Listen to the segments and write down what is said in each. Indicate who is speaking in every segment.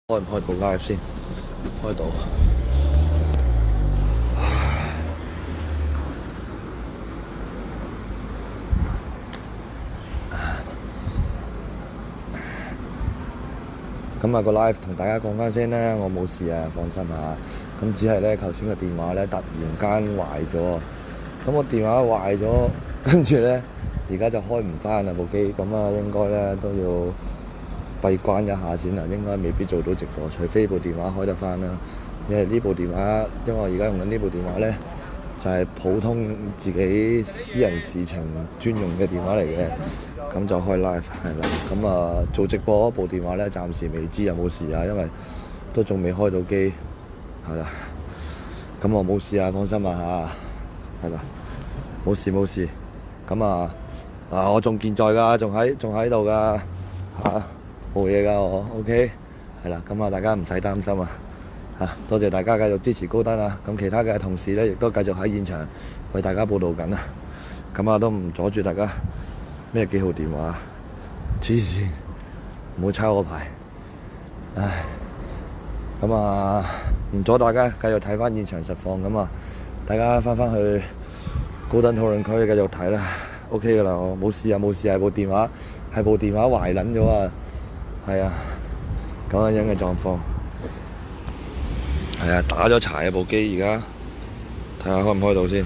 Speaker 1: 開唔開到 live 先？開到。咁啊個 live 同大家講翻先啦，我冇事啊，放心下。咁只係咧，頭先個電話咧突然間壞咗，咁個電話壞咗，跟住咧而家就開唔翻啦部機，咁啊應該咧都要閉關一下先啦，應該未必做到直播，除非部電話開得翻啦。因為呢部電話，因為我而家用緊呢部電話咧，就係普通自己私人事情專用嘅電話嚟嘅，咁就開 live 係啦。咁啊做直播嗰部電話咧，暫時未知有冇事啊，因為都仲未開到機，係啦。咁我冇事啊，放心啊嚇，係啦，冇事冇事。咁啊我仲健在㗎，仲喺度㗎嚇，冇嘢㗎我 OK 係啦。咁啊大家唔使擔心啊。多謝大家繼續支持高登啊！咁其他嘅同事咧，亦都繼續喺現場為大家報道緊啊！咁啊，都唔阻住大家咩幾號電話？黐線，唔好抄我牌！唉，咁啊，唔阻大家繼續睇翻現場實況咁啊！大家翻去高登討論區繼續睇啦。OK 㗎啦，我冇事啊，冇事，係部電話壞撚咗啊！係啊，咁樣嘅狀況。係啊，打咗柴啊部機，而家睇下開唔開到先。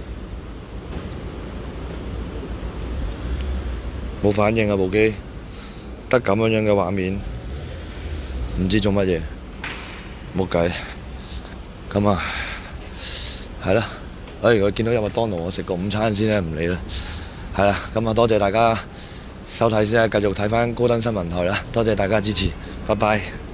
Speaker 1: 冇反應啊部機，得咁樣嘅畫面，唔知做乜嘢，冇計。咁啊，係啦。如果見到有麥當勞，我食個午餐先啦，唔理啦。係啦，咁啊多謝大家收睇先啊，繼續睇翻高登新聞台啦，多謝大家支持，拜拜。